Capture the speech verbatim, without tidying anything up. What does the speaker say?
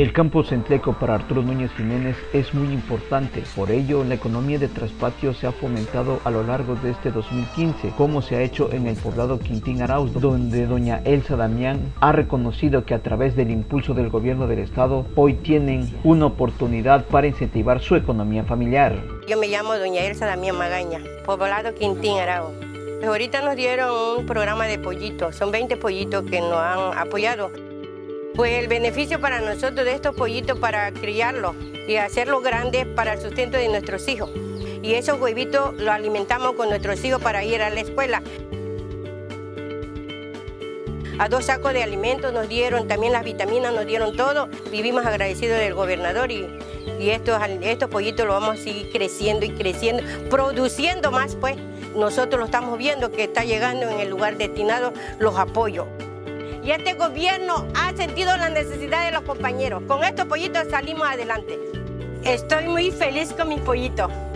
El campo centleco para Arturo Núñez Jiménez es muy importante, por ello la economía de Traspatio se ha fomentado a lo largo de este dos mil quince, como se ha hecho en el poblado Quintín Arauz, donde doña Elsa Damián ha reconocido que a través del impulso del gobierno del estado, hoy tienen una oportunidad para incentivar su economía familiar. Yo me llamo doña Elsa Damián Magaña, poblado Quintín Arauz. Ahorita nos dieron un programa de pollitos, son veinte pollitos que nos han apoyado. Pues el beneficio para nosotros de estos pollitos para criarlos y hacerlos grandes para el sustento de nuestros hijos. Y esos huevitos los alimentamos con nuestros hijos para ir a la escuela. A dos sacos de alimentos nos dieron, también las vitaminas nos dieron todo. Vivimos agradecidos del gobernador y, y estos, estos pollitos los vamos a seguir creciendo y creciendo, produciendo más pues. Nosotros lo estamos viendo que está llegando en el lugar destinado los apoyos. Y este gobierno ha sentido la necesidad de los compañeros. Con estos pollitos salimos adelante. Estoy muy feliz con mis pollitos.